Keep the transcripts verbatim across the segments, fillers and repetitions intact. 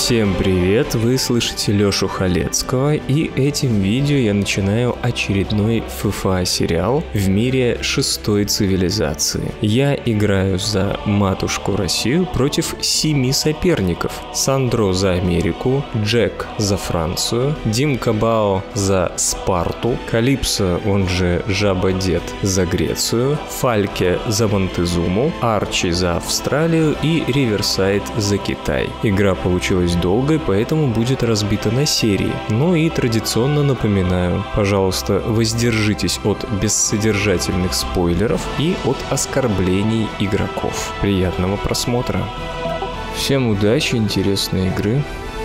Всем привет, вы слышите Лёшу Халецкого, и этим видео я начинаю очередной эф эф а сериал в мире шестой цивилизации. Я играю за матушку Россию против семи соперников. Сандро за Америку, Джек за Францию, Димка Бао за Спарту, Калипсо, он же Жаба-дед, за Грецию, Фальке за Монтезуму, Арчи за Австралию и Риверсайд за Китай. Игра получилась долгой, поэтому будет разбита на серии. Ну и традиционно напоминаю, пожалуйста, воздержитесь от бессодержательных спойлеров и от оскорблений игроков. Приятного просмотра! Всем удачи, интересной игры!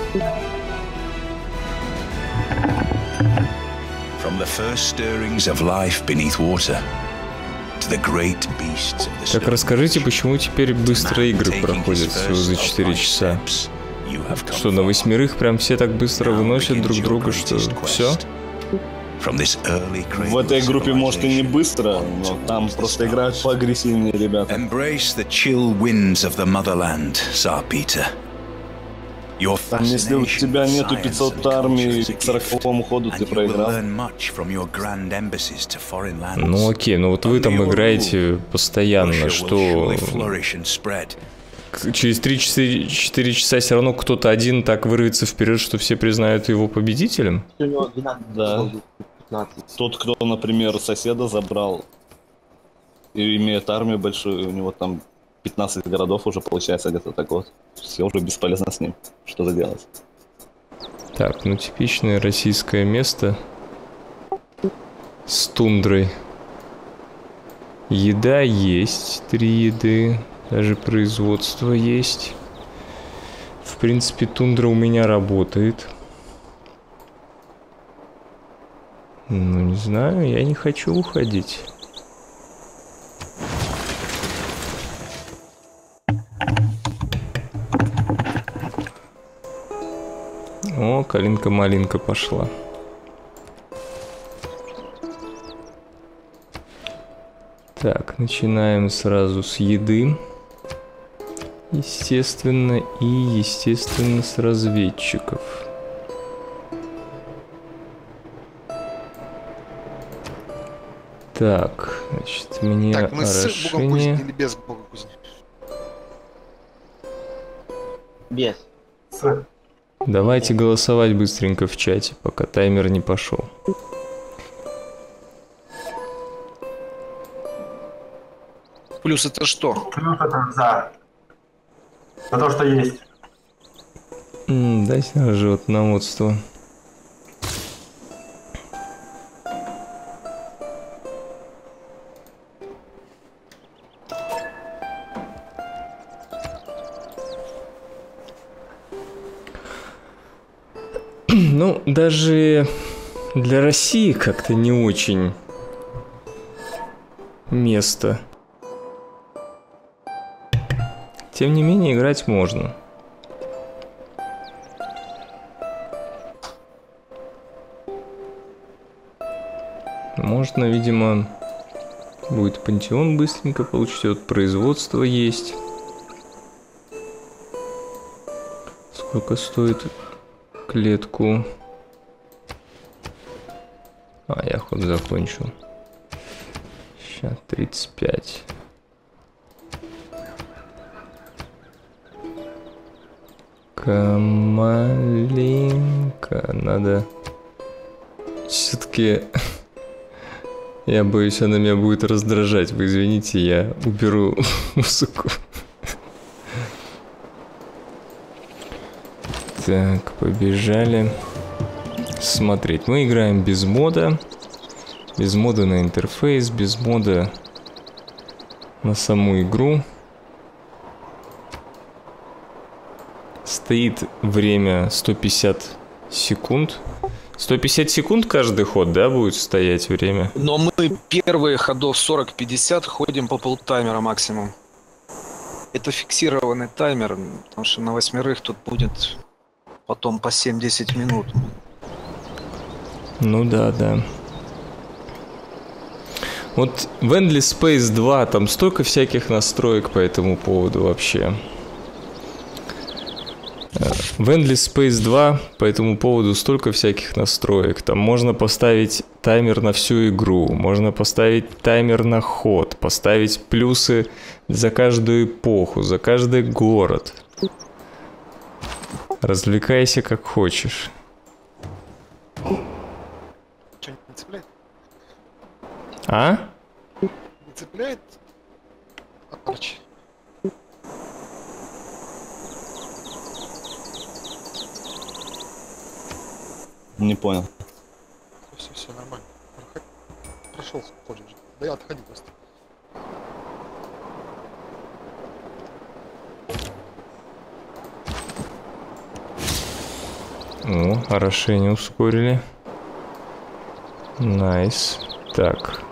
Так расскажите, почему теперь быстрые игры проходят всего за четыре часа? Что, на восьмерых прям все так быстро выносят друг друга, что все? В этой группе, может, и не быстро, но там просто играют поагрессивнее ребята. Там, если у тебя нету пятисот армий, к сороковому ходу ты проиграл. Ну окей, ну вот вы там играете постоянно, что... Через три-четыре часа все равно кто-то один так вырвется вперед, что все признают его победителем? Да. Тот, кто, например, соседа забрал и имеет армию большую, у него там пятнадцать городов уже получается где-то так вот. Все уже бесполезно с ним. Что заделать? Так, ну типичное российское место с тундрой. Еда есть, три еды. Даже производство есть. В принципе, тундра у меня работает. Ну, не знаю, я не хочу уходить. О, калинка-малинка пошла. Так, начинаем сразу с еды. Естественно, и, естественно, с разведчиков. Так, значит, мне так, мы орошение... с богом кузни или без бога кузни? Без. Давайте голосовать быстренько в чате, пока таймер не пошел. Плюс это что? Плюс это за. За то, что есть. М, дайте на животноводство. Ну, даже для России как-то не очень место. Тем не менее, играть можно. Можно, видимо, будет пантеон быстренько получить. Вот производство есть. Сколько стоит клетку? А, я ход закончил. Сейчас тридцать пять. Маленько, надо все-таки. Я боюсь, она меня будет раздражать. Вы извините, я уберу музыку. Так, побежали смотреть. Мы играем без мода. Без мода на интерфейс, без мода на саму игру. Стоит время сто пятьдесят секунд. сто пятьдесят секунд каждый ход, да, будет стоять время? Но мы первые ходов сорок-пятьдесят ходим по полтаймера максимум. Это фиксированный таймер, потому что на восьмерых тут будет потом по семь-десять минут. Ну да, да. Вот в Endless Space два там столько всяких настроек по этому поводу вообще. В Endless Space два по этому поводу столько всяких настроек. Там можно поставить таймер на всю игру, можно поставить таймер на ход, поставить плюсы за каждую эпоху, за каждый город. Развлекайся как хочешь. Что, не цепляет? А? Не цепляет? Арчи. Не понял. Все, все, нормально. Проходи. Прошел, ходишь. Да я отходи просто. О, орошение ускорили. Найс. Так.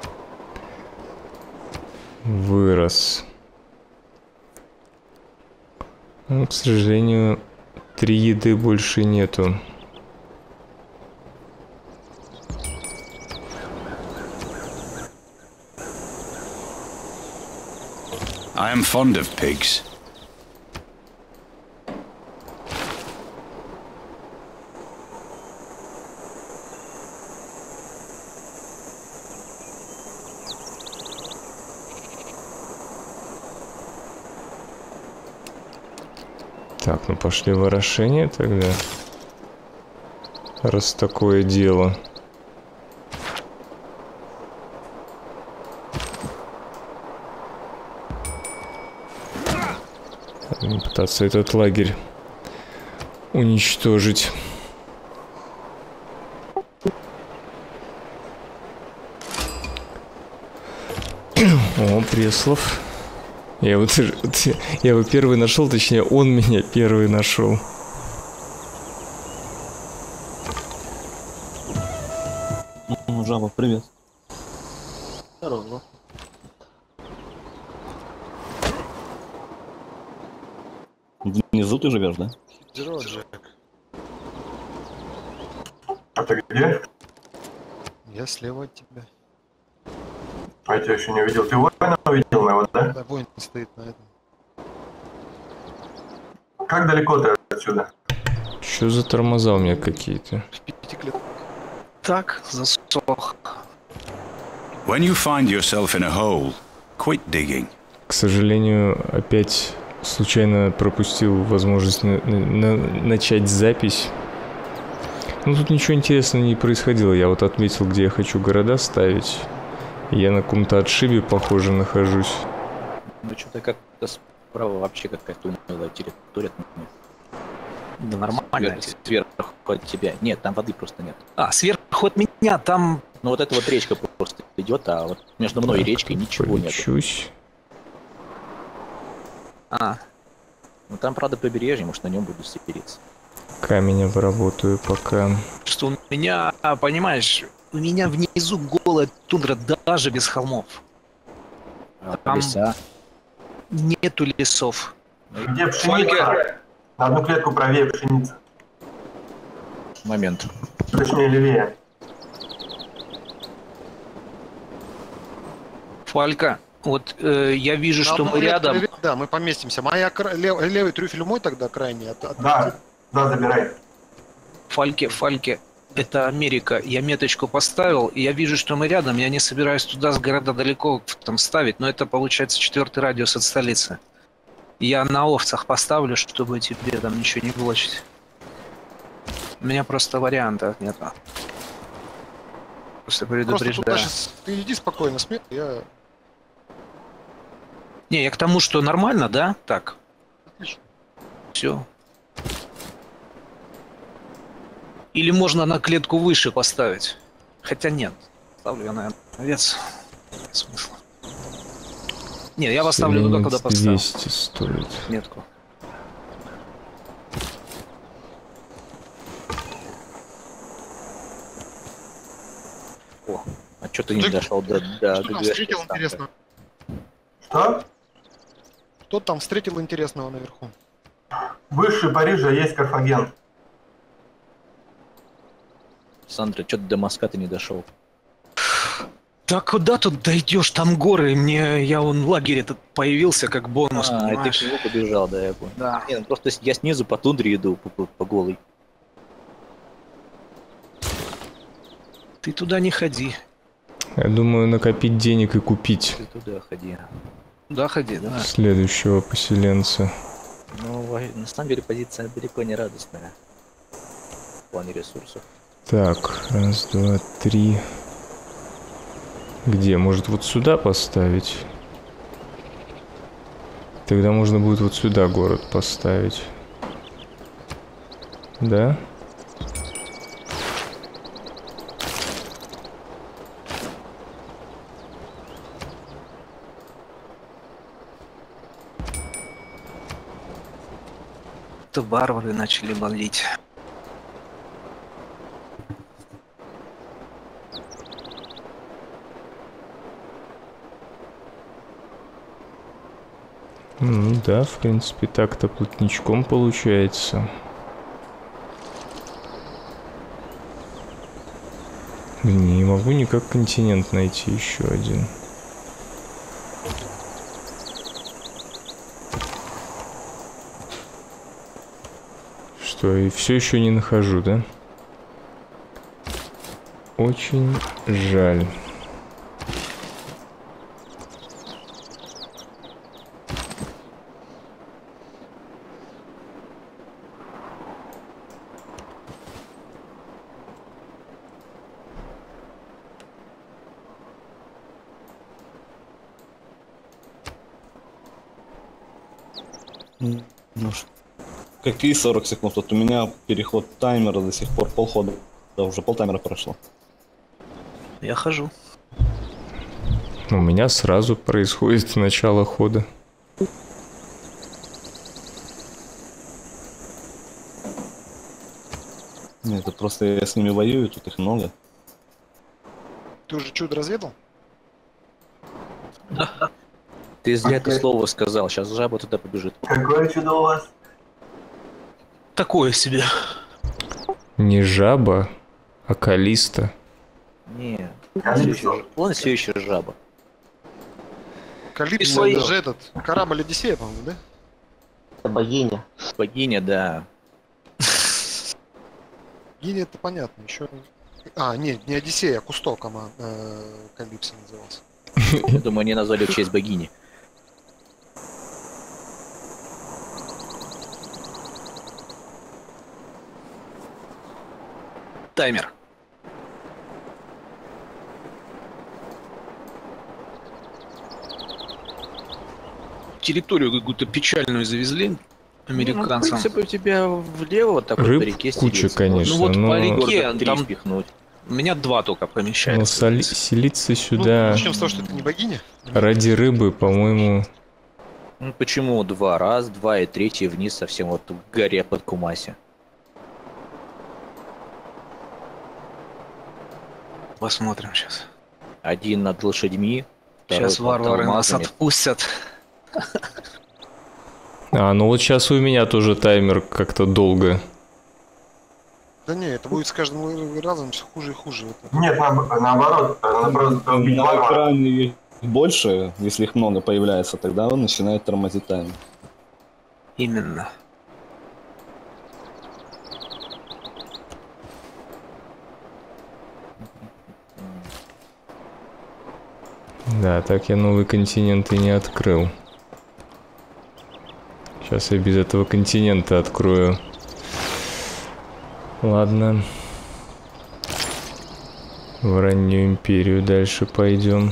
Вырос. Ну, к сожалению, три еды больше нету. I am fond of pigs. Так, ну пошли в орошение тогда. Раз такое дело. Будем пытаться этот лагерь уничтожить. О, Преслов. Я его, я его первый нашел, точнее, он меня первый нашел. Ну, жаба, привет. Здорово. Внизу ты живешь, да? Здорово, Джек. А ты где? Я слева от тебя. А я тебя еще не увидел. Ты воина увидел моего, да? Да, воин стоит на этом. Как далеко ты отсюда? Что за тормоза у меня какие-то? В пяти клетках. Так, засох. When you find yourself in a hole, quit digging. К сожалению, опять случайно пропустил возможность на на начать запись. Ну, тут ничего интересного не происходило. Я вот отметил, где я хочу города ставить. Я на каком-то отшибе, похоже, нахожусь. Ну, что-то как-то справа вообще какая-то унылая территория. Да нормально. Сверху от тебя. Нет, там воды просто нет. А, сверху от меня там... Ну, вот эта вот речка просто идет, а вот между мной и речкой ничего нет. Полечусь. А, Ну, там, правда, побережье, может, на нем буду степириться. Камень обработаю пока. что у меня, понимаешь, у меня внизу голая тундра даже без холмов. А, Там леса. нету лесов. Где пшеница? На одну клетку правее пшеница. Момент. Точнее, левее. Фалька, вот э, я вижу, На что одну мы клетку рядом. левее, да, мы поместимся. Моя кра- лев- левый трюфель мой тогда крайний. От, от- Да, да, забирай. Фальке, Фальке, это Америка. Я меточку поставил, и я вижу, что мы рядом. Я не собираюсь туда с города далеко там ставить, но это получается четвертый радиус от столицы. Я на овцах поставлю, чтобы тебе там ничего не блочить. У меня просто вариантов нет. Просто Просто предупреждаю. туда щас- ты иди спокойно, смей, я... Не, я к тому, что нормально, да? Так. Отлично. Все. Или можно на клетку выше поставить. Хотя нет. Ставлю я, наверное, овец. Нет смысла. Не, я поставлю туда, куда поставил. двести стоит. Метку. О, а что ты не Джек, дошел до, до Что там ГГшки встретил станка? интересно? Что? Что там встретил интересного наверху? Выше Парижа есть Карфаген. Сандра, что ты до Москва ты не дошел? Да куда тут дойдешь? Там горы. Мне я вон лагерь этот появился как бонус. А, ты понимаешь? к нему побежал, да, я понял. Да. Не, ну просто я снизу по тундре иду, по, по, по голой. Ты туда не ходи. Я думаю, накопить денег и купить Ты туда ходи. Туда ходи, да. следующего поселенца. Ну, во- на самом деле позиция далеко не радостная. В плане ресурсов. Так, раз, два, три. Где? Может, вот сюда поставить? Тогда можно будет вот сюда город поставить. Да? То варвары начали молить. Ну да, в принципе, так-то плотничком получается. Не могу никак континент найти еще один. Что, и все еще не нахожу, да? Очень жаль. Ну, ш- какие сорок секунд? Вот у меня переход таймера до сих пор полхода. Да, уже полтаймера прошло. Я хожу. У меня сразу происходит начало хода. Нет, это просто я с ними воюю, тут их много. Ты уже чудо разведал? Ты зря это слово сказал, сейчас жаба туда побежит. Какое чудо у вас? Такое себе. Не жаба, а Калиста. Не, Я он все написал. еще, он все еще жаба. Калипсо, свои. это же этот, корабль Одиссея, по-моему, да? Это богиня. Богиня, да. Богиня это понятно, еще... А, нет, не Одиссея, а Кусто, кома, э, Калипсо назывался. Я думаю, они назвали в честь богини. Таймер. Территорию какую-то печальную завезли Ну, в американцам. принципе, у тебя влево вот так вот по Рыб реке куча, стелится. конечно, Ну вот но, по реке Города три там впихнуть. у меня два только но помещается. соли- селиться Ну, сюда начнем с того, что это не богиня. ради рыбы, по-моему, Ну почему два? Раз, два и третий вниз совсем вот к горе под Кумаси. Посмотрим сейчас. Один над лошадьми. Сейчас второй под варвары нас алмазами. отпустят. А, ну вот сейчас у меня тоже таймер как-то долго. Да не, это будет с каждым разом все хуже и хуже. Это- Нет, на- наоборот, наоборот, убить На варвара. экране их больше, если их много появляется, тогда он начинает тормозить таймер. Именно. Да, так я новый континент и не открыл. Сейчас я без этого континента открою. Ладно. В раннюю империю дальше пойдем.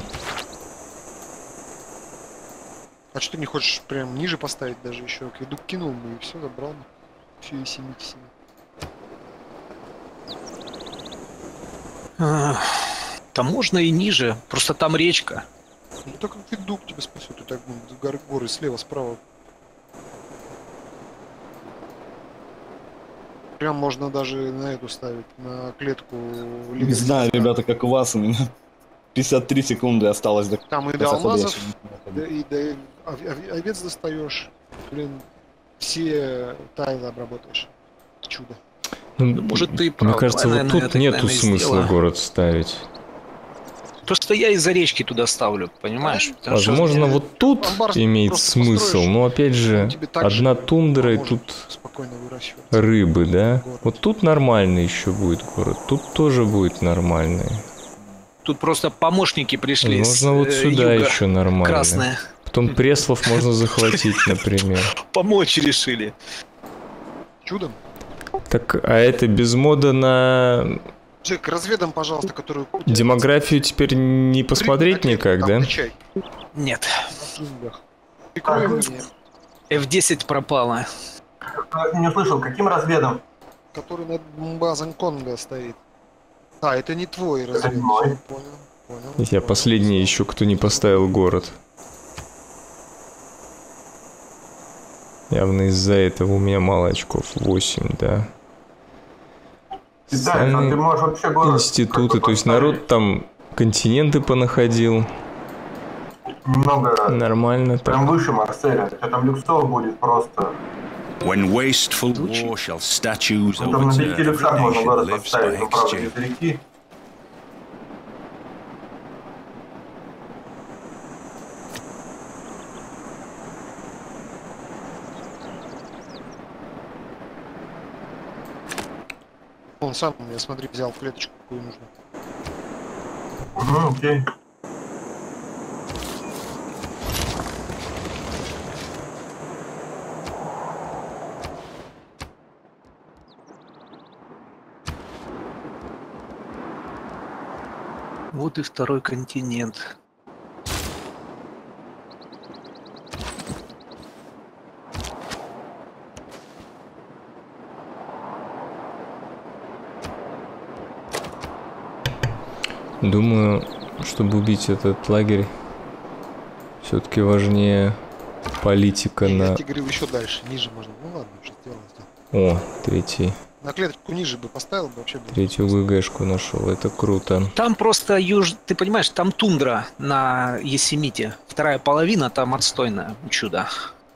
А что ты не хочешь прям ниже поставить даже еще? Акведук кинул бы и все, забрал бы. Все, и семите себе. А, Там можно и ниже, просто там речка. Ну так акведук тебя спасет, и так ну, горы, горы слева, справа. Прям можно даже на эту ставить, на клетку. Не знаю, ребята, как у вас, у меня пятьдесят три секунды осталось до Там и до конца хода, я алмазов, ещё не да, доходил. и до ов- ов- овец достаешь. Блин, все тайлы обработаешь. Чудо. Ну, Ну, может, ты и Мне прав. кажется, Давай, вот наверное, тут я так, нету наверное, и смысла сделаю. город ставить. Просто я из-за речки туда ставлю, понимаешь? Потому что- Возможно, вот тут Амбар имеет просто смысл, построишь, но опять же, он тебе так же одна тундра и поможет тут спокойно выращивать. рыбы, да? Город. Вот тут нормально еще будет город, тут тоже будет нормальный. Тут просто помощники пришли с Возможно, вот э, сюда юга, еще нормально. красные. Потом Преслов можно захватить, например. Помочь решили. Чудом. Так, а это без мода на Джек, разведам, пожалуйста, которую... у тебя демографию теперь не посмотреть на никак, там да? включай, Нет. на пингах. Прикрой мне, эф десять пропала. Я не услышал, каким разведом? который над базой Конго стоит. А, это не твой развед. мой. Всё, Понял, понял. Я понял. последний еще, кто не поставил город. Явно из-за этого у меня мало очков. восемь, да. Да, Социальные ты можешь вообще город институты, какой то есть поставить. народ там континенты понаходил. Много раз. Нормально так. Прям выше Марселя. У тебя там люксов будет просто. When wasteful war shall statues Ну, там на overturn, пяти люксах every можно nation город lives поставить, by но правда exchange. без реки. Он сам мне, смотри, взял клеточку, какую нужно. Угу, окей. Вот и второй континент. Думаю, чтобы убить этот лагерь, все-таки важнее политика Я на... тебе говорил еще дальше, ниже можно. Ну ладно, уже сделал, сделал. О, третий. На клеточку ниже бы поставил бы вообще. Бы. Третью ГГшку нашел. Это круто. Там просто юж... Ты понимаешь, там тундра на Есемите. Вторая половина там отстойная. Чудо.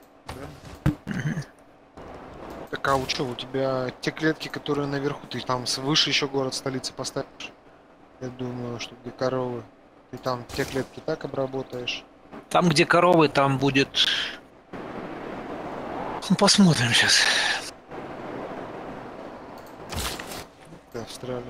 Так а у что, у тебя те клетки, которые наверху, ты там с- выше еще город столицы поставишь? Я думаю, что где коровы. Ты там те клетки так обработаешь. Там, где коровы, там будет... Ну, посмотрим сейчас. Ты Австралия.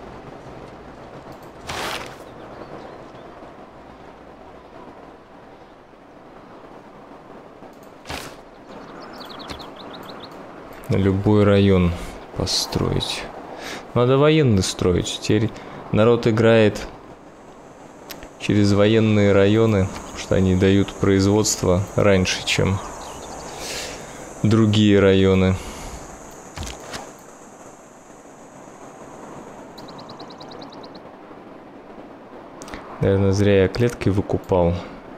На любой район построить. Надо военный строить. Теперь народ играет через военные районы, потому что они дают производство раньше, чем другие районы. Наверное, зря я клетки выкупал.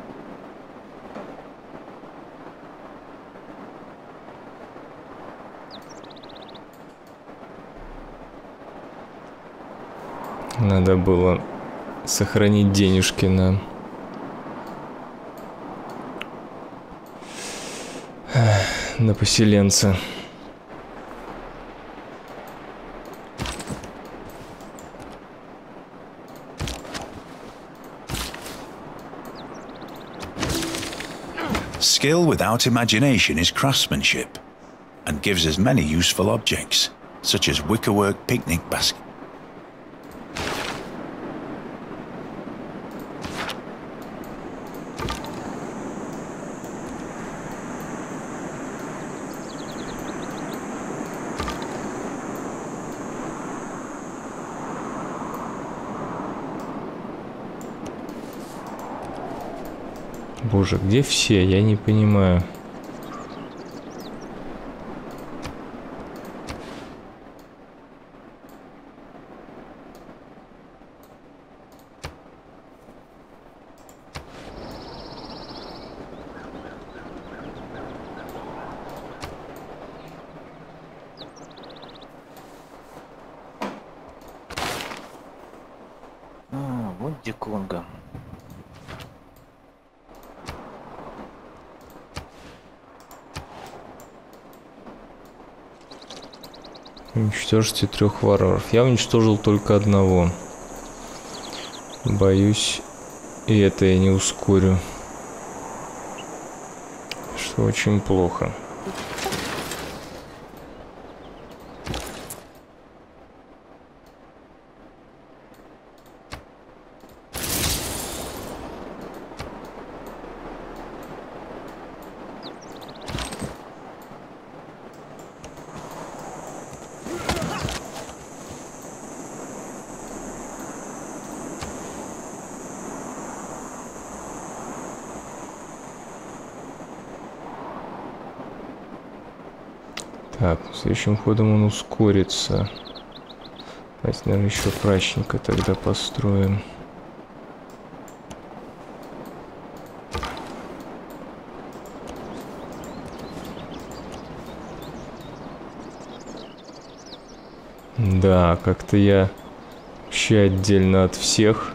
Надо было сохранить денежки на... на поселенца. Skill without imagination is craftsmanship, and gives us many useful objects, such as wickerwork picnic baskets. Боже, где все? Я не понимаю. А, вот где Конго. Уничтожьте трех варваров. Я уничтожил только одного. Боюсь, и это я не ускорю. Что очень плохо. Так, следующим ходом он ускорится. Давайте, наверное, еще прачника тогда построим. Да, как-то я вообще отдельно от всех.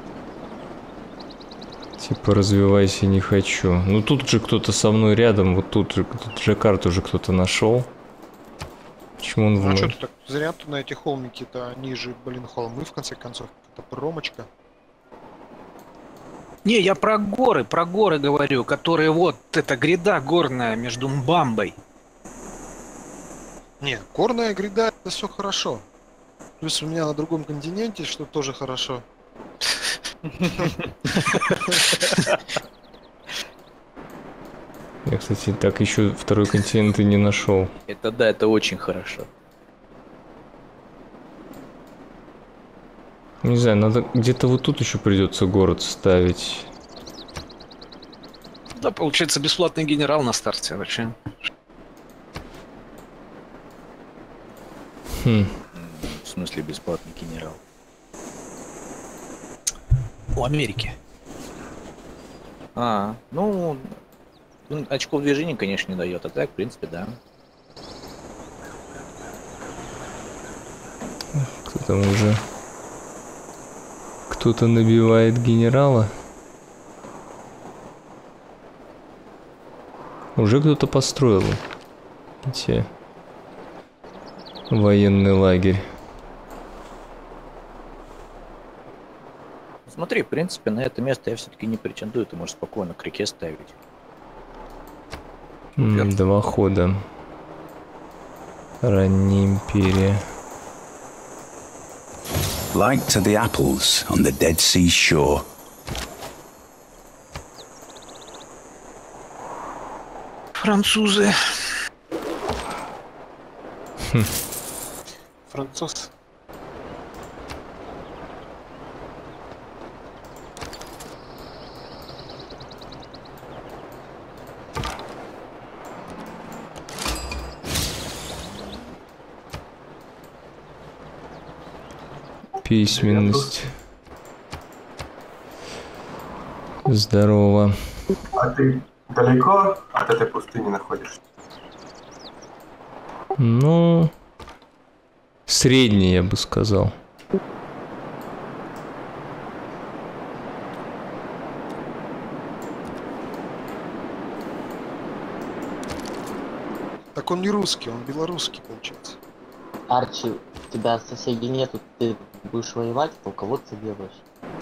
Типа развивайся не хочу. Ну тут же кто-то со мной рядом, вот тут же, тут же карту уже кто-то нашел. Почему он в Ну мой... а что ты так зря ты на эти холмики-то, они же, блин, холмы в конце концов. Это промочка. Не, я про горы, про горы говорю, которые вот, эта гряда горная между Мбамбой. Не, горная гряда, это все хорошо. Плюс у меня на другом континенте, что тоже хорошо. Я, кстати, так еще второй континент и не нашел. Это да, это очень хорошо. Не знаю, надо где-то вот тут еще придется город ставить. Да, получается, бесплатный генерал на старте вообще. Хм. В смысле бесплатный генерал? У Америки. А, ну, очков движения, конечно, не дает, а так, в принципе, да. Кто там уже? Кто-то набивает генерала? Уже кто-то построил эти военный лагерь. Смотри, в принципе, на это место я все-таки не претендую, ты можешь спокойно к реке ставить. М, два хода. Ранняя империя. Like to the apples on the Dead Sea shore. Французы. Хм. Француз. Письменность. Здорово. А ты далеко от этой пустыни находишься? Ну, средний, я бы сказал. Так он не русский, он белорусский, получается. Арчи, у тебя соседей нету, ты будешь воевать, полководца делаешь.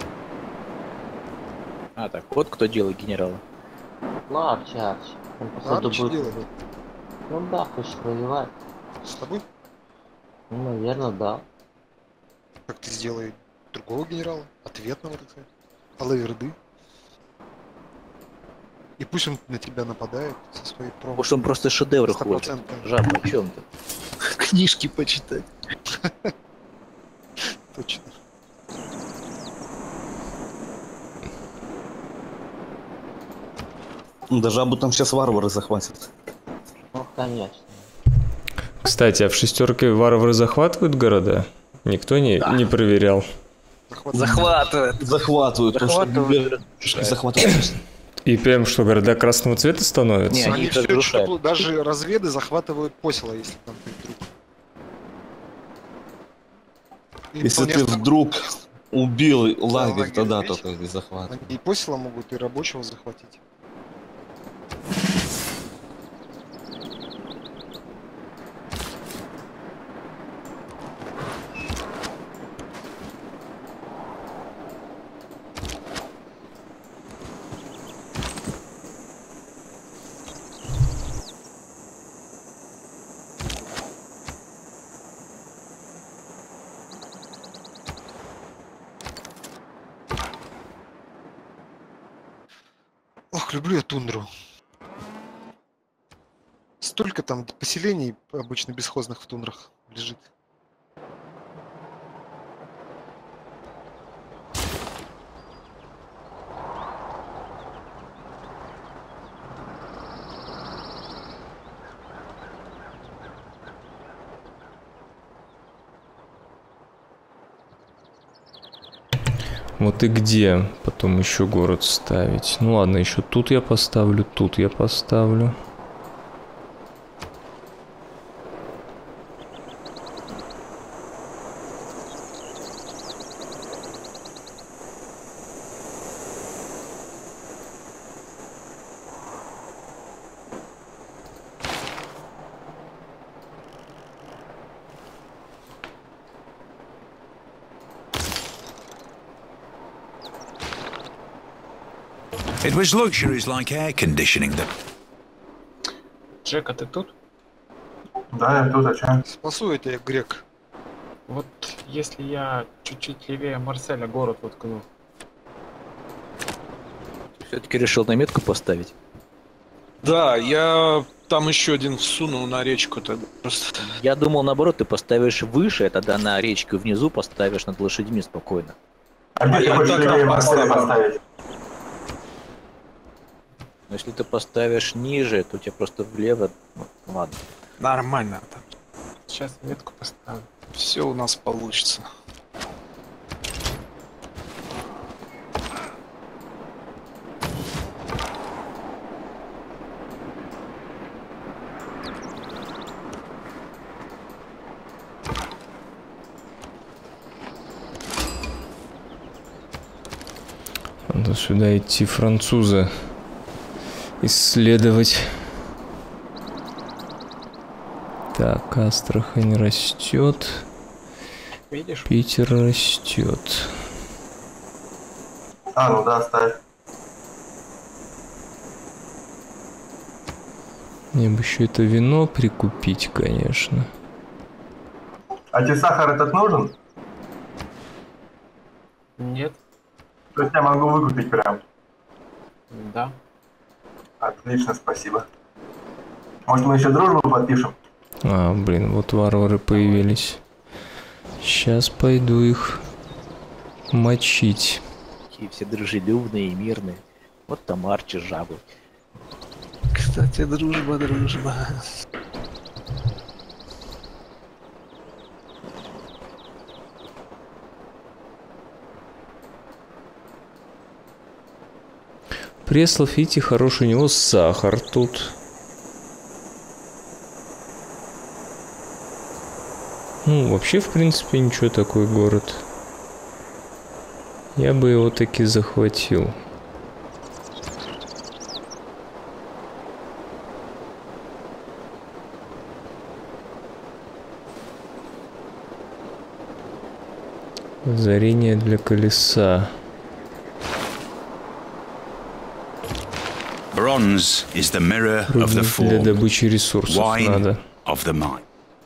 А, так, вот кто делает генерала. Ну, Арчи, Арчи. Он, походу, Арчи будет... делает. Ну да, хочешь воевать. С тобой? Ну, наверное, да. Как ты сделай другого генерала? Ответного, так сказать. Алаверды. И пусть он на тебя нападает со своей промо. Может, он просто шедевры хочет. Стопроцентно. Жадно, о чем ты? Книжки почитать. Точно. Да жабу там сейчас варвары захватят. Ну, конечно. Кстати, а в шестерке варвары захватывают города? Никто не, не проверял. Захватывает. Захватывают. потому что Захватывают. библиотечки захватывают. И прям что, города красного цвета становятся? Не, они Они их все разрушают. еще, даже разведы захватывают посела, если там ты вдруг. И Если вполне ты ста- вдруг убил лагерь, лагерь тогда весь. только их захватывают. Они и посела могут, и рабочего захватить. люблю я тундру. Столько там поселений обычно бесхозных в тундрах лежит. Вот и где потом еще город ставить? Ну ладно, еще тут я поставлю, тут я поставлю. It was luxuries like air conditioning that... Джек, а ты тут? Да, я тут, а чё? Спасу я тебя, грек. Вот если я чуть-чуть левее Марселя город воткну. Все-таки решил на метку поставить. Да, я там еще один всунул на речку-то просто. Я думал, наоборот, ты поставишь выше, а тогда на речку внизу поставишь над лошадьми спокойно. А где А ты я хочешь так левее там Марселя поставил. поставить? Но если ты поставишь ниже, то у тебя просто влево... Ну, ладно. Нормально там. Сейчас метку поставлю. Все у нас получится. Надо сюда идти француза исследовать. Так, Астрахань растет. Видишь? Питер растет. А, ну да, ставь. Мне бы еще это вино прикупить, конечно. А тебе сахар этот нужен? Нет. То есть я могу выкупить прям. Да. Отлично, спасибо. Может, мы еще дружбу подпишем? А, блин, вот варвары появились. Сейчас пойду их мочить. Такие все дружелюбные и мирные. Вот там Арчи жабы. Кстати, дружба, дружба. Преслов, видите, хороший у него сахар тут. Ну, вообще, в принципе, ничего, такой город. Я бы его таки захватил. Озарение для колеса. Bronze is the mirror of the Рудник для form, добычи ресурсов wine надо. of the mind.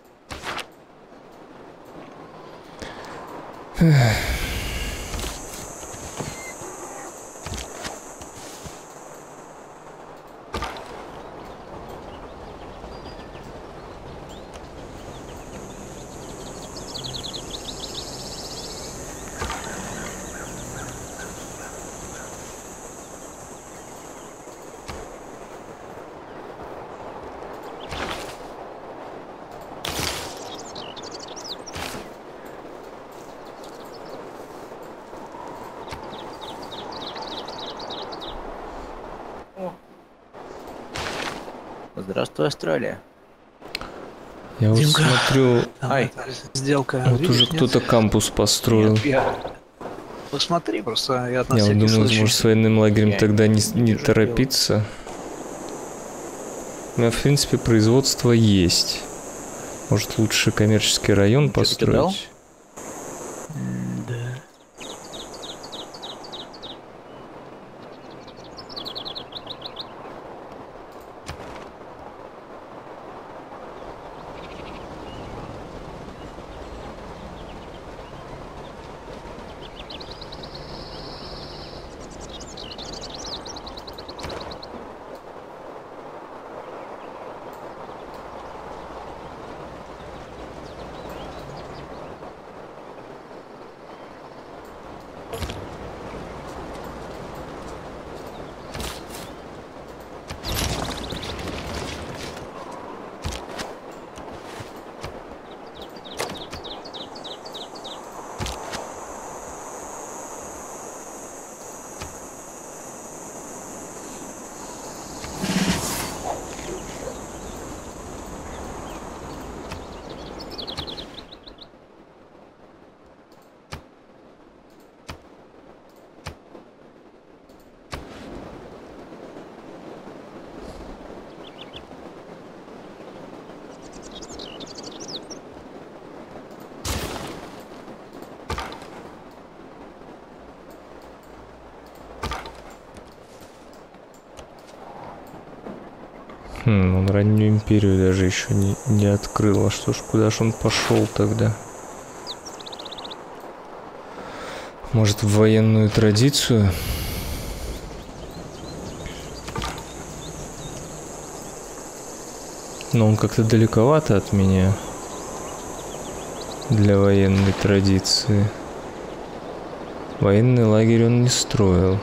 Здравствуй, Австралия. Я вот Димка. смотрю, Ай, сделка. вот видишь, уже нет? кто-то кампус построил. Нет, я... Посмотри, просто я на Я вот всякий думаю, случай. может, с военным лагерем Я тогда не, не не вижу торопиться. У меня, в принципе, производство есть. Может, лучше коммерческий район Что-то кидал? построить? Да. Хм, он раннюю империю даже еще не, не открыл. А что ж, куда ж он пошел тогда? Может, в военную традицию? Но он как-то далековато от меня для военной традиции. Военный лагерь он не строил.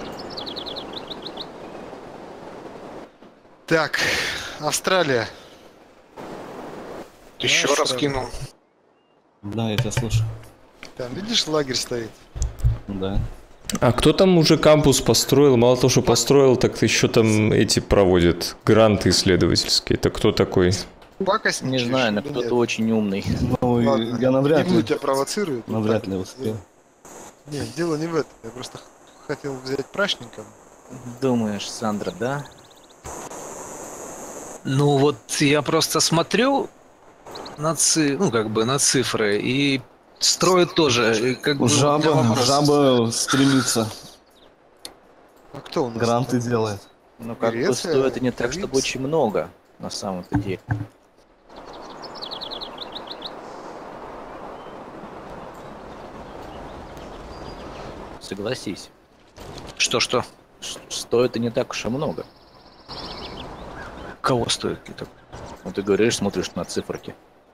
Так, Австралия. Ты еще раз кинул. Да, я тебя слушаю. Там, видишь, лагерь стоит? Да. А кто там уже кампус построил? Мало того, что построил, так еще там эти проводят гранты исследовательские. Это кто такой? Пакостничаешь? Не знаю, но или кто-то нет? очень умный. Ну, Ладно, я навряд Ивну ли, тебя провоцирует. навряд ли успел. Нет, дело не в этом. Я просто х- хотел взять прачником. Думаешь, Сандра, да? Ну вот я просто смотрю на ци... ну как бы на цифры и строят тоже. И как бы у меня Жаба, вопрос. жаба стремится, А кто у нас? гранты там? делает. Ну как бы Греция, стоит и не так, чтобы Карибс. очень много, на самом-то деле. Согласись, Что-что? ш- стоит и не так уж и много. Кого стоит это? Ну ты говоришь, смотришь на циферки.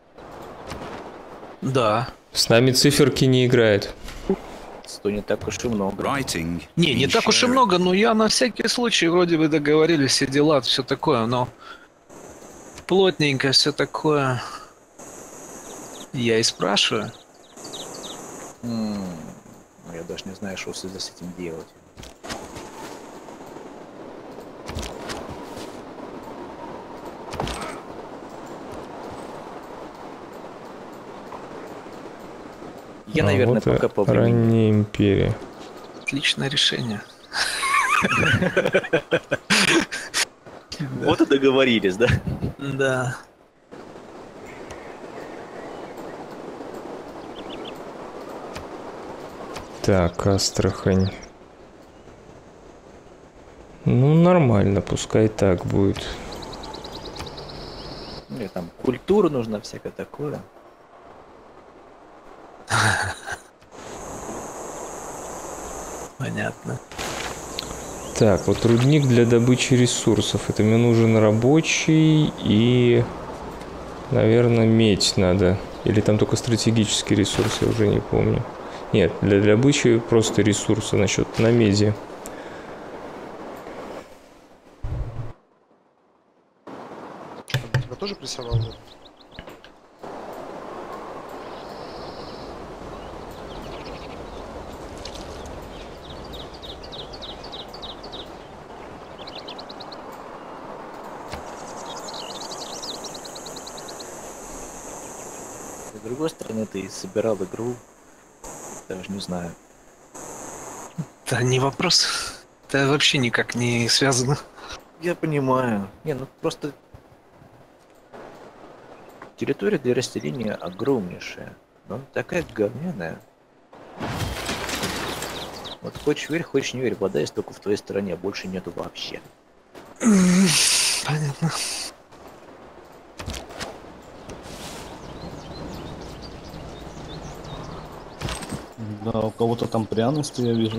Да. С нами циферки не играют. Стоит не так уж и много. Writing Не, не means так уж и sharing. много, но я на всякий случай вроде бы договорились, все дела, все такое, но плотненько все такое. Я и спрашиваю. М, ну, я даже не знаю, что с с этим делать. Я, А наверное, вот и пока по времени. ранняя империя. Отличное решение. Вот и договорились, да? Да. Так, Астрахань. Ну, нормально, пускай так будет. Мне там культура нужна, всякое такое. Понятно. Так, вот рудник для добычи ресурсов. Это мне нужен рабочий и, наверное, медь надо. Или там только стратегический ресурс, я уже не помню. Нет, для добычи просто ресурсы насчет на меди. Он тебя тоже прессовал? да? С другой стороны, ты собирал игру. Даже не знаю. Да не вопрос. Это вообще никак не связано. Я понимаю. Не, ну просто территория для расселения огромнейшая, но такая говняная. Вот хочешь верь, хочешь не верь, вода есть только в твоей стороне, а больше нету вообще. Понятно. Да, у кого-то там пряности, я вижу.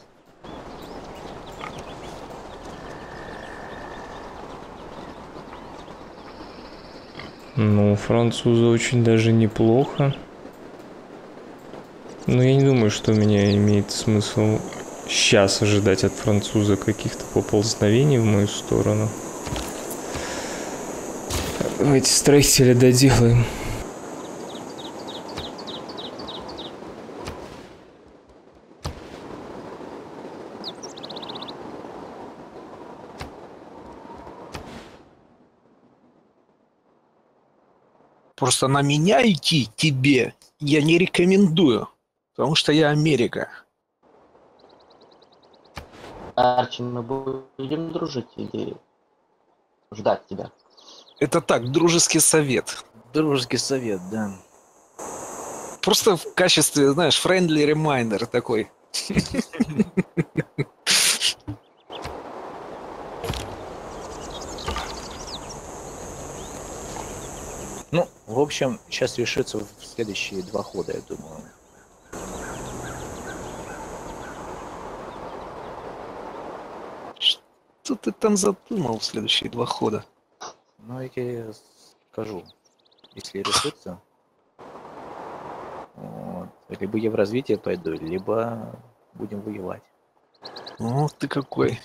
Ну, французы очень даже неплохо. Но я не думаю, что у меня имеет смысл сейчас ожидать от француза каких-то поползновений в мою сторону. Давайте строителя доделаем. Просто на меня идти тебе я не рекомендую, потому что я Америка. Арчи, мы будем дружить или ждать тебя? Это так, дружеский совет. Дружеский совет, да. Просто в качестве, знаешь, friendly reminder такой. Ну, в общем, сейчас решится в следующие два хода, я думаю. Что ты там задумал в следующие два хода? Ну, я тебе скажу. Если решится, вот, либо я в развитие пойду, либо будем воевать. Ну, ты какой.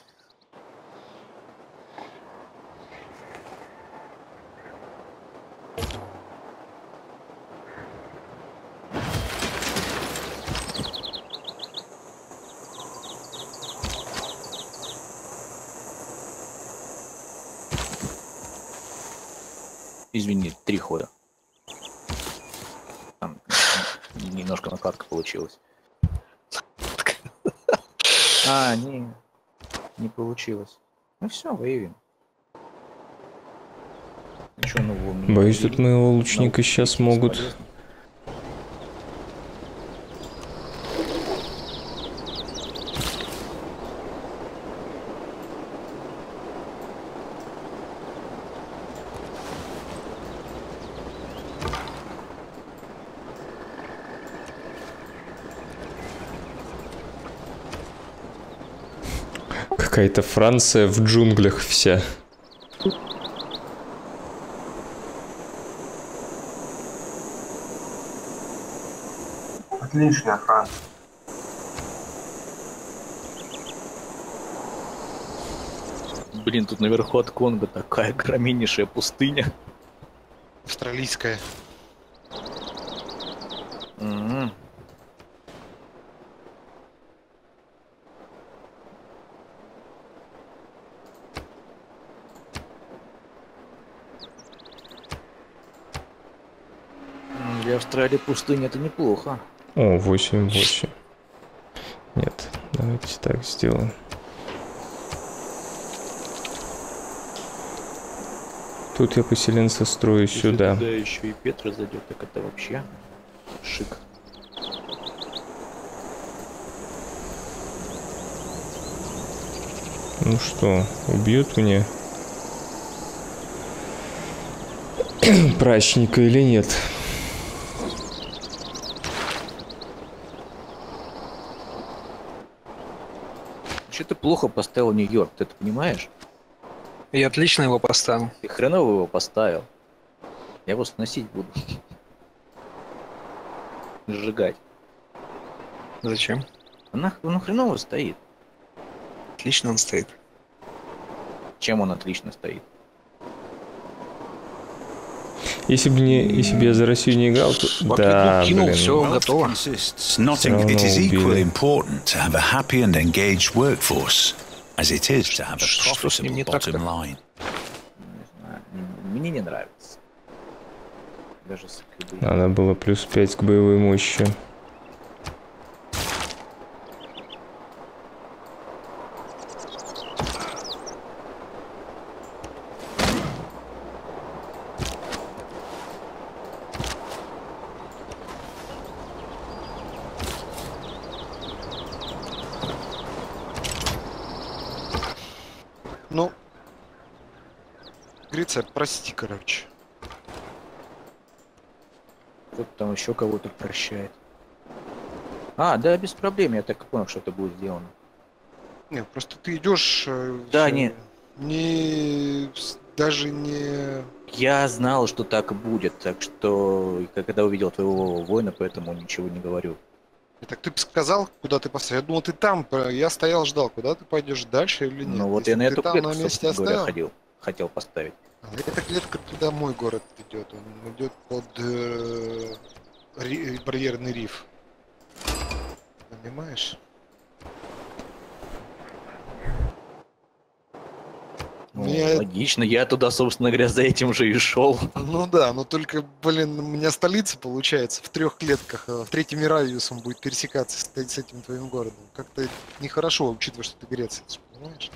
Извини, три хода. Там немножко накладка получилась. А, не, не получилось. Ну все, воюем. Ничего нового. Боюсь, тут моего лучника сейчас могут... Полезно. Какая-то Франция в джунглях вся. Отличная Франция. Блин, тут наверху от Конго такая громаднейшая пустыня. Австралийская. М-м. Для Австралии пустыня это неплохо. О, восемь восемь. Нет, давайте так сделаем. Тут я поселенца строю Если сюда. туда еще и Петра зайдет, так это вообще шик. Ну что, убьют мне прачника или нет? Вообще ты плохо поставил Нью-Йорк, ты это понимаешь? Я отлично его поставил. Ты хреново его поставил. Я его сносить буду. Сжигать. Зачем? Он, он хреново стоит. Отлично он стоит. Чем он отлично стоит? Если бы не, если бы я за Россию не играл, то да, блин. Все готово. Noting it is equally important to have a happy and engaged workforce, as it is to have a profitable bottom line. Мне не нравится. Даже с Надо было плюс пять к боевой мощи. Ну, Гриция, прости, короче. Кто-то там еще кого-то прощает. А, да, без проблем, я так и понял, что это будет сделано. Нет, просто ты идешь... Да, всё, не... Не... Даже не... Я знал, что так будет, так что... Когда увидел твоего воина, поэтому ничего не говорю. Так ты бы сказал, куда ты поставил. Я думал, ты там, я стоял, ждал, куда ты пойдешь дальше или нет. Ну вот Если я на ты эту там клетку, на месте собственно говоря, оставил, ходил. Хотел поставить. а эта клетка туда мой город идет. Он идет под э, ри, барьерный риф. Понимаешь? Ну, Мне- логично, я туда, собственно говоря, за этим же и шел. Ну да, но только, блин, у меня столица получается в трех клетках, а в третьем радиусом будет пересекаться с, с этим твоим городом. Как-то нехорошо, учитывая, что ты Греция, понимаешь?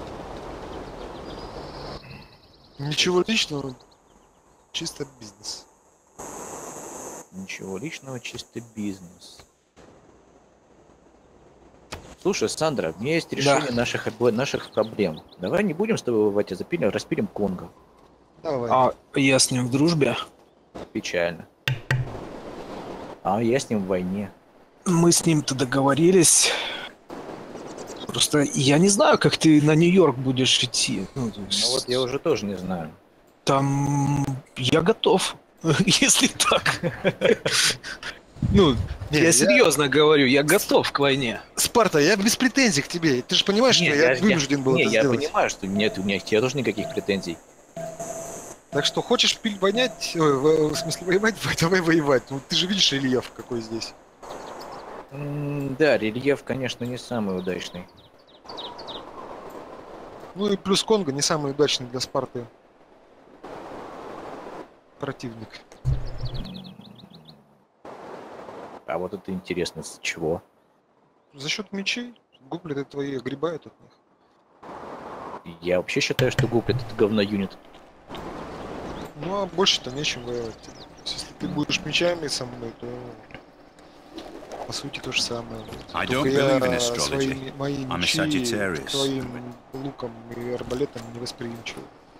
Ничего личного, чисто бизнес. Ничего личного, чисто бизнес. Слушай, Сандра, у меня есть решение Да. наших, обо- наших проблем. Давай не будем с тобой воевать, а запилим, распилим Конго. Давай. А я с ним в дружбе? печально. А я с ним в войне. Мы с ним-то договорились. Просто я не знаю, как ты на Нью-Йорк будешь идти. Ну, то есть... Ну вот я уже тоже не знаю. Там я готов, если так. Ну, Не, я я- серьезно говорю, я готов к войне. Спарта, я без претензий к тебе. Ты же понимаешь, Не, что я я- вынужден был Не, это я сделать. понимаю, что нет, у меня к тебе тоже никаких претензий. Так что хочешь пиль вонять, ой, в, в смысле воевать, давай воевать. Ну ты же видишь рельеф какой здесь. М, Да, рельеф, конечно, не самый удачный. Ну и плюс Конго не самый удачный для Спарты противник. А вот это интересно, с чего? За счет мечей гоблеты твои огребают от них. Я вообще считаю, что Гоблет это говно-юнит. Ну а больше-то нечем воевать. То есть, если ты будешь мечами со мной, то по сути то же самое. I Только don't я believe in astrology. свои мои I'm a мечи Sagittarius. к твоим лукам и арбалетам не восприимчивы.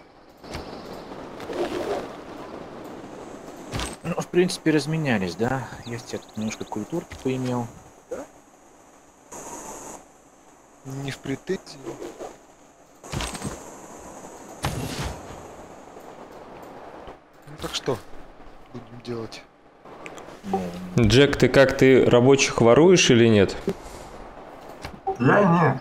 Ну, в принципе, разменялись, да? Я с тебя тут немножко культурки поимел. Не в претензии. Ну так что будем делать? Ну, Джек, ты как, ты рабочих воруешь или нет? Я нет.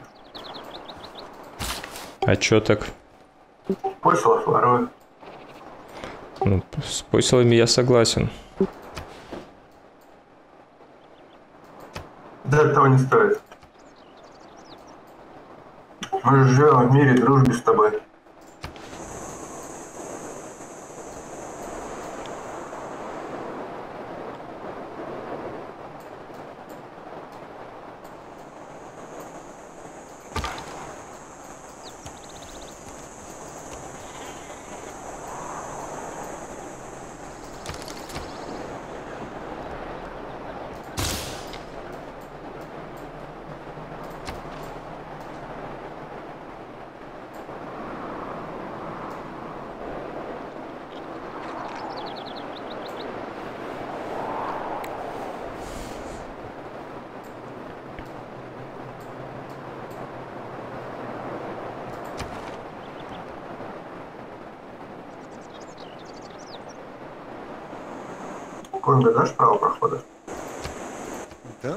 А чё так? Пойслов ворую. Ну, с поселами я согласен. Да, этого не стоит. Мы же живем в мире дружбы с тобой. Конго дашь право прохода? Да?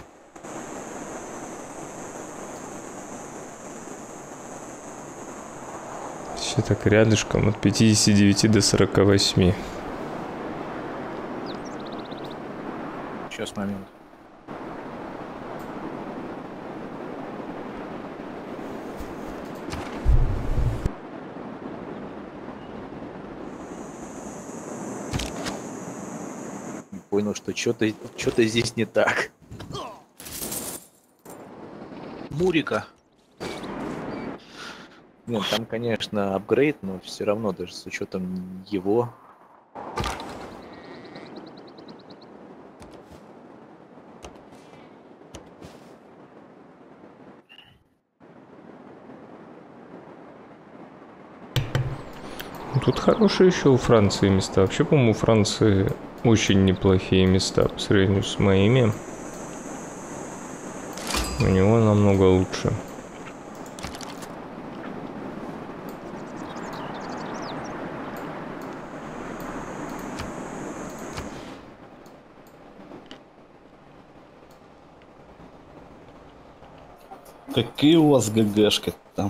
Все так рядышком, от пятидесяти девяти до сорока восьми. сейчас момент. Понял, что что-то что-то здесь не так. Мурика. Нет, там, конечно, апгрейд, но все равно даже с учетом его. Тут хорошие еще у Франции места. Вообще, по-моему, у Франции очень неплохие места по сравнению с моими. У него намного лучше. Какие у вас ГГшки там?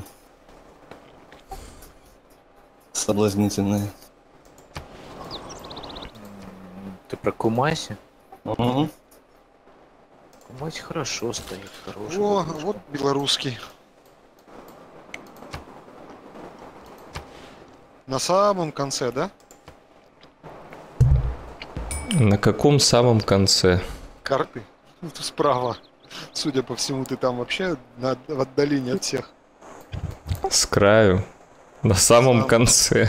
Соблазнительные. Ты про Кумаси? Угу. Кумаси хорошо стоит, хороший. О, ГГшка. вот белорусский. На самом конце, да? На каком самом конце? Карты. Ну, тут справа. Судя по всему, ты там вообще на, в отдалении от всех. С краю. На самом Сам. конце.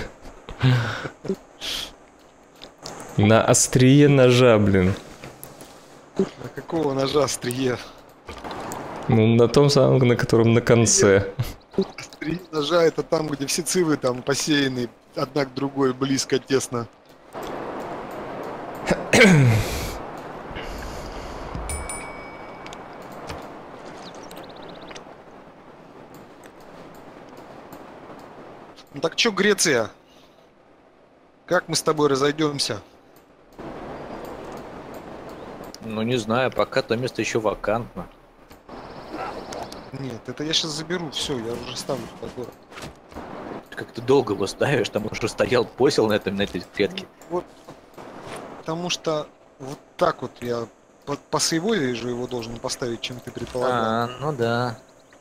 На острие ножа, блин. На какого ножа острие? Ну, на том самом, на котором на конце. Острие ножа это там, где все цивы там посеяны одна к другой близко, тесно. Ну так чё, Греция? Как мы с тобой разойдемся? Ну не знаю, пока то место еще вакантно. Нет, это я сейчас заберу, все, я уже ставлю туда город. Как ты долго его ставишь, там уже стоял посел на, этом, на этой клетке. Вот, потому что вот так вот я по, по своей же его должен поставить, чем ты предполагал. А, ну да.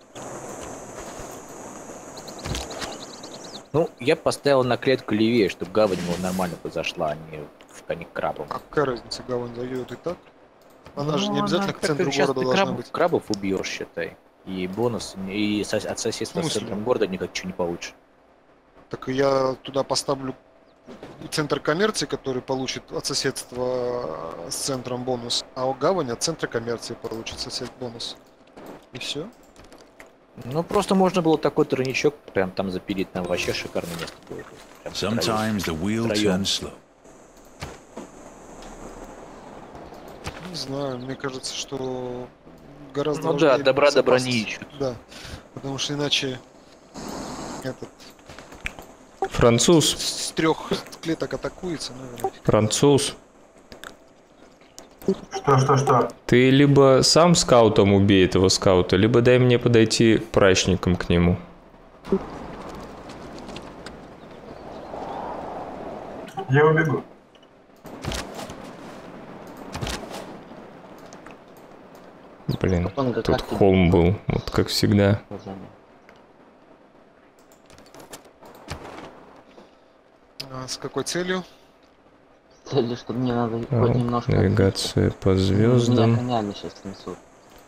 Ну, я поставил на клетку левее, чтобы гавань его нормально произошла, а не в коне крабом. А какая разница, гавань зайдет и так? Она Ну, же не обязательно она, к центру сейчас города ты должна крабов, быть. крабов убьешь, считай. И бонус, и со- от соседства с центром города никак ничего не получишь. Так я туда поставлю центр коммерции, который получит от соседства с центром бонус, а у гавань от центра коммерции получит сосед бонус. И все. Ну, просто можно было такой тройничок прям там запилить, там вообще шикарное место будет. Прям Sometimes the wheel втроём. turns slow. Не знаю, мне кажется, что гораздо Ну да, важнее добра добра не безопасность. ищут. Да, потому что иначе этот Француз. с трех клеток атакуется, наверное. Француз. Что, что, что? Ты либо сам скаутом убей этого скаута, либо дай мне подойти прачником к нему. Я убегу. Блин, Конго, тут как ты? холм был, вот как всегда. А с какой целью? С целью, что мне надо А, хоть немножко... навигация по Меня звездам. конями сейчас несут.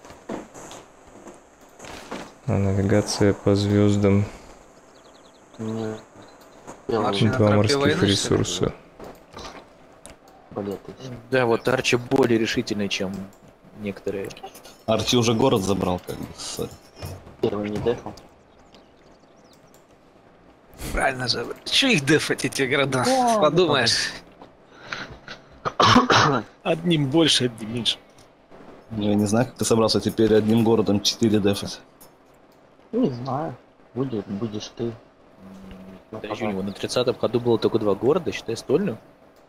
А, навигация по звездам. Мне... Марши на Два тропе морских войны, что ли? ресурса. Балеты. Да, вот Арчи более решительный, чем некоторые. Арчи уже город забрал, как бы. с- Первый не дефал. Правильно же. Че их дефать, эти города? Да, Подумаешь. Одним больше, одним меньше. Я не знаю, как ты собрался теперь одним городом четыре дефать. Не знаю. Будет, будешь ты. Подожди, у него на тридцатом ходу было только два города, считай, стольную.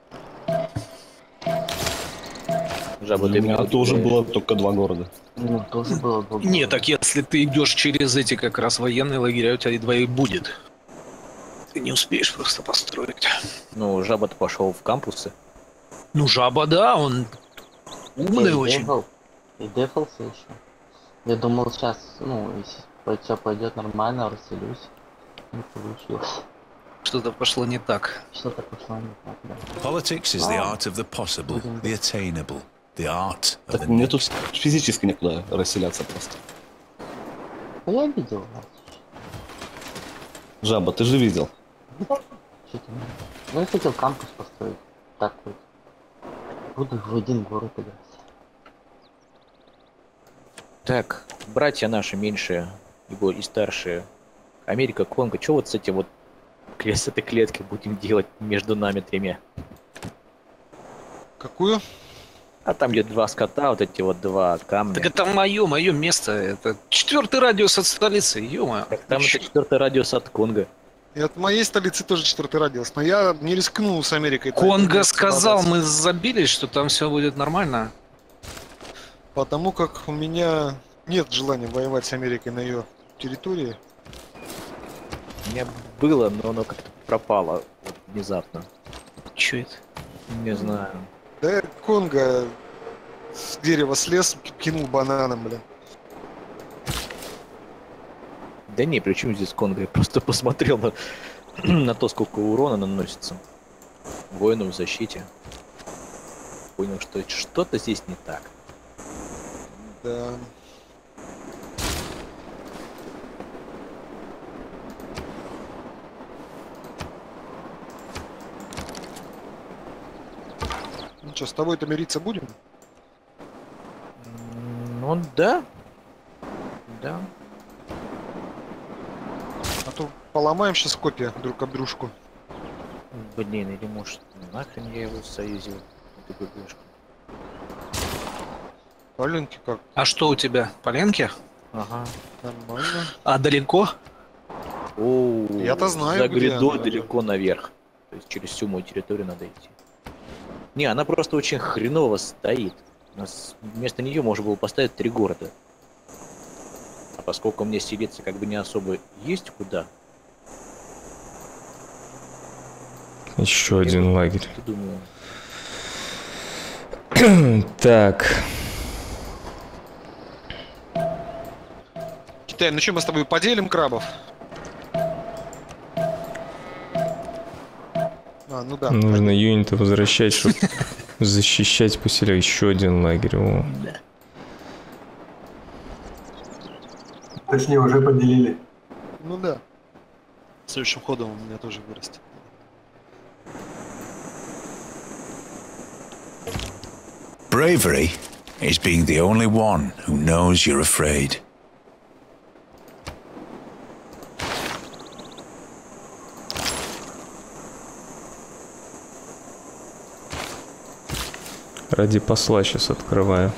Жаба, У ты меня меня тоже удивляешь. было только два города. Ну, тоже было бы... Не, так если ты идешь через эти как раз военные лагеря, у тебя и двоих будет. Ты не успеешь просто построить. Ну, Жаба-то пошел в кампусы. Ну, жаба, да, он умный и очень. дефал. И дефался еще. Я думал, сейчас, ну, если все пойдет нормально, расселюсь. Не получилось. Что-то пошло не так. Что-то пошло не так, да. Politics is the art of the possible, the attainable, the art of Так the мне next. тут физически некуда расселяться просто. Ну, я видел вас. Жаба, ты же видел. Что ты мне? Ну, я хотел кампус построить. Так вот. Буду в один город играть. Так, братья наши меньшие, его и старшие. Америка, Конго, что вот с этим вот кле- с этой клеткой будем делать между нами тремя? Какую? А там где два скота, вот эти вот два камня. Так это мое, мое место. Это четвертый радиус от столицы, ё-моё. Так там это четвертый радиус от Конго. И от моей столицы тоже четвертый радиус, но я не рискнул с Америкой. Конго так сказал, бодаться. мы забились, что там все будет нормально. Потому как у меня нет желания воевать с Америкой на ее территории. У меня было, но оно как-то пропало вот внезапно. Че это? Не знаю. Да, Конго с дерева слез, кинул бананом, блин. Да не, при чем здесь Конго? Я просто посмотрел на, на то, сколько урона наносится воину в защите. Понял, что что-то здесь не так. Да. Ну что, с тобой-то мириться будем? М, Ну да. Да. А то поломаем сейчас копья друг об дружку. Блин, или может нахрен я его союзил. ТПГшку. Поленки как? А что у тебя? Поленки? Ага. Нормально. А далеко? О, Я-то знаю, за где грядой она. далеко наверх. То есть через всю мою территорию надо идти. Не, она просто очень хреново стоит. У нас вместо нее можно было поставить три города. А поскольку мне селиться как бы не особо есть куда. Еще один лагерь. Я думаю, Так. Китай, ну что, мы с тобой поделим крабов? А, ну да. Нужно юниты возвращать, чтобы защищать поселение. Еще один лагерь. О. Точнее, уже поделили. Ну да. Следующим ходом у меня тоже вырастет. Bravery is being the only one who knows you're afraid. Ради посла сейчас открываю.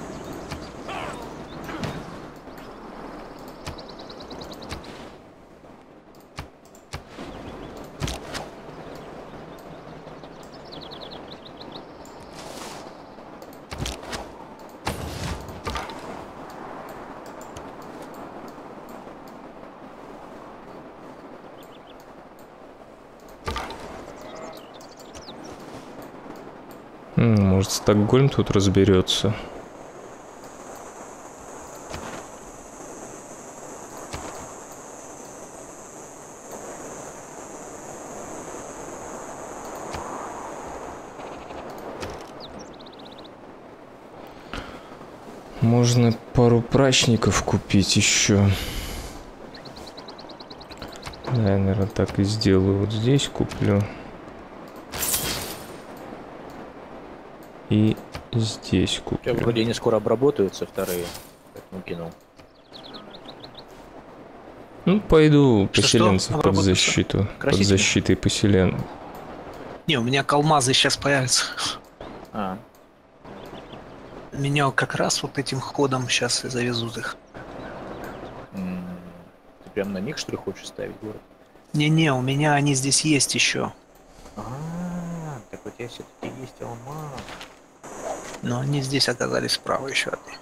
Может, Стокгольм тут разберется. Можно пару прачников купить еще. Да, я, наверное, так и сделаю. Вот здесь куплю. И здесь куплю. вроде они скоро обработаются, вторые. Поэтому кинул. Ну, пойду Что, поселенцев что? под защиту. Под защитой поселен. Не, у меня калмазы сейчас появятся. А. Меня как раз вот этим ходом сейчас и завезут их. М, Ты прям на них, что ли, хочешь ставить город? Не-не, у меня они здесь есть еще. А, так у тебя все-таки есть алмаз. Но они здесь оказались справа еще одни.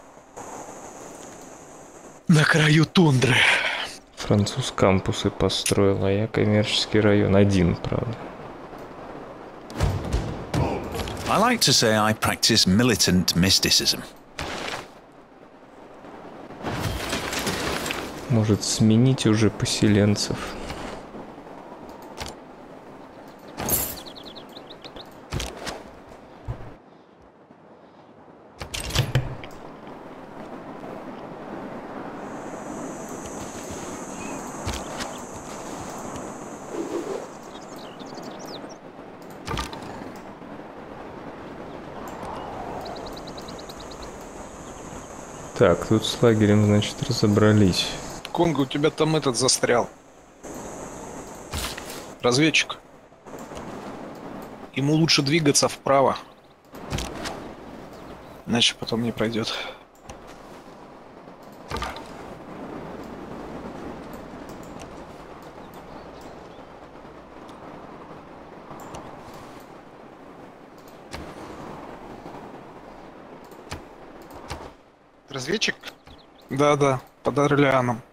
На краю тундры. Француз кампусы построил, а я коммерческий район. Один, правда. I like to say I practice militant mysticism. Может, сменить уже поселенцев. Так, тут с лагерем, значит, разобрались. Конго, у тебя там этот застрял. Разведчик. Ему лучше двигаться вправо. Иначе потом не пройдет. Разведчик? Да-да, под Орлеаном.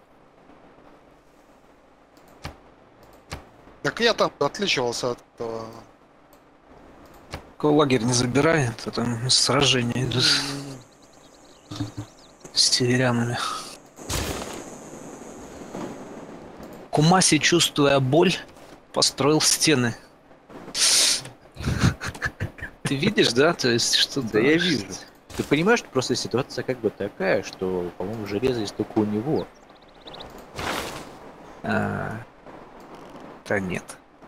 Так я там отличивался от этого. Такой лагерь не забирает, а там сражения идут с северянами. Кумаси, чувствуя боль, построил стены. Ты видишь, да? То есть что-то... Да я вижу. Ты понимаешь, что просто ситуация как бы такая, что, по-моему, железо есть только у него. А... Да нет.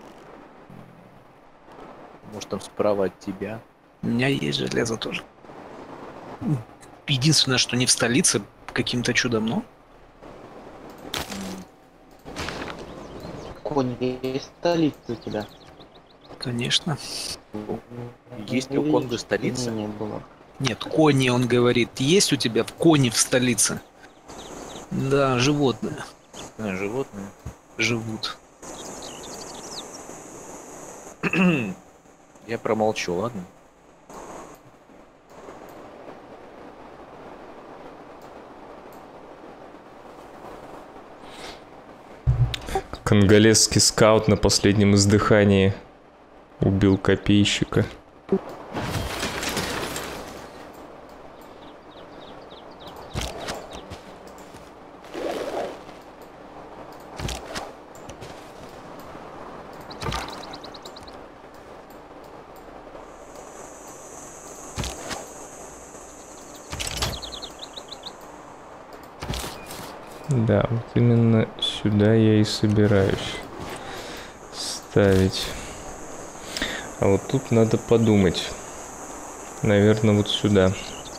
Может, там справа от тебя. У меня есть железо тоже. Единственное, что не в столице, каким-то чудом, но... Конь, есть столица у тебя? Конечно. Есть ли у Конго столица? Не было. Нет, кони, он говорит. Есть у тебя в кони в столице? Да, животные. А, животные? Живут. Я промолчу, ладно? Конголезский скаут на последнем издыхании убил копейщика. Да, вот именно сюда я и собираюсь ставить. А вот тут надо подумать. Наверное, вот сюда.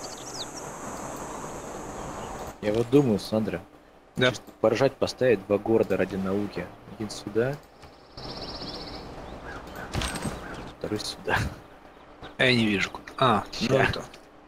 Я вот думаю, Сандра, Да. чисто поржать поставить два города ради науки. Один сюда, второй сюда. А я не вижу. А, ну Да. это.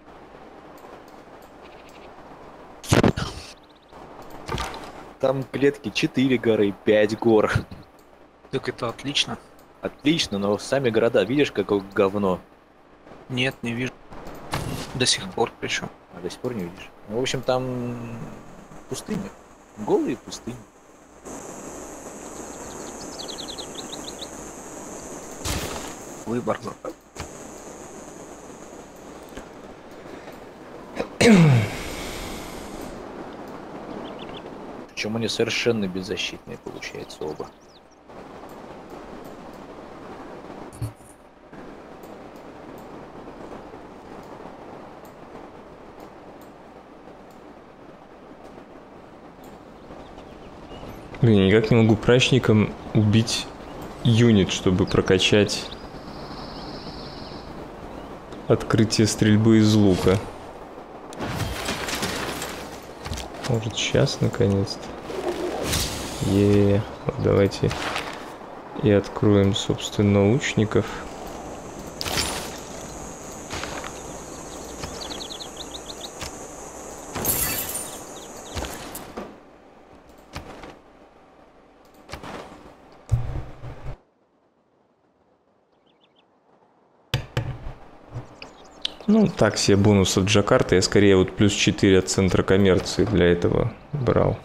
Там клетки четыре горы, пять гор. Так это отлично. Отлично, но сами города, видишь, какое говно? Нет, не вижу. До сих пор причем. А до сих пор не видишь. Ну, в общем, там пустыня. Голые пустыни. Выбор. Причем они совершенно беззащитные, получается, оба. Блин, я никак не могу прачникам убить юнит, чтобы прокачать открытие стрельбы из лука. Может, сейчас наконец-то. Е, вот давайте и откроем, собственно, лучников. Ну, так себе бонус от Джакарты. Я скорее вот плюс четыре от центра коммерции для этого брал.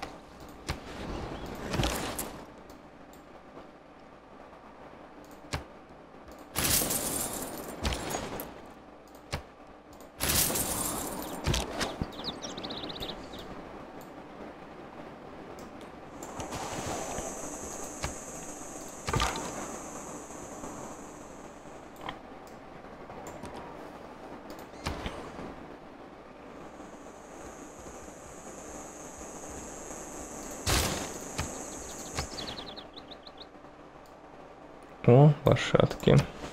О, лошадки.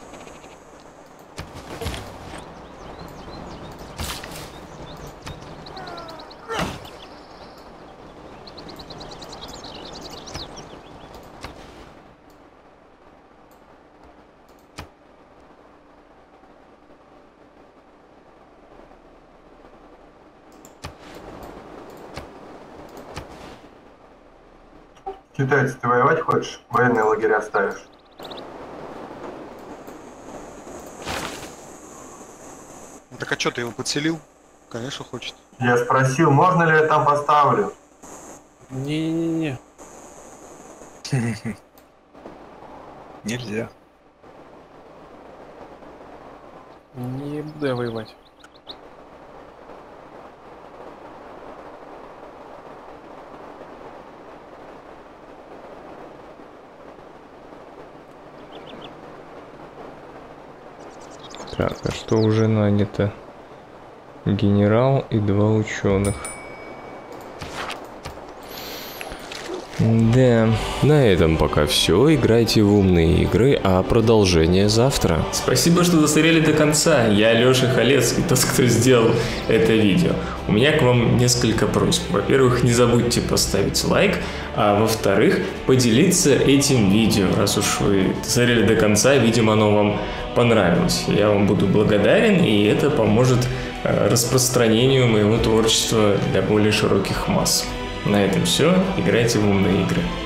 Китайцы, ты воевать хочешь? Военные лагеря ставишь? Так а что, ты его подселил? Конечно, хочет. Я спросил, можно ли я там поставлю? Не-не-не. Нельзя. Не буду я воевать. Так, а что уже нанято? Генерал и два ученых. Да, на этом пока все. Играйте в умные игры, а продолжение завтра. Спасибо, что досмотрели до конца. Я Лёша Халецкий, тот, кто сделал это видео. У меня к вам несколько просьб. Во-первых, не забудьте поставить лайк, а во-вторых, поделиться этим видео. Раз уж вы досмотрели до конца, видимо, оно вам понравилось. Я вам буду благодарен, и это поможет распространению моего творчества для более широких масс. На этом все. Играйте в умные игры.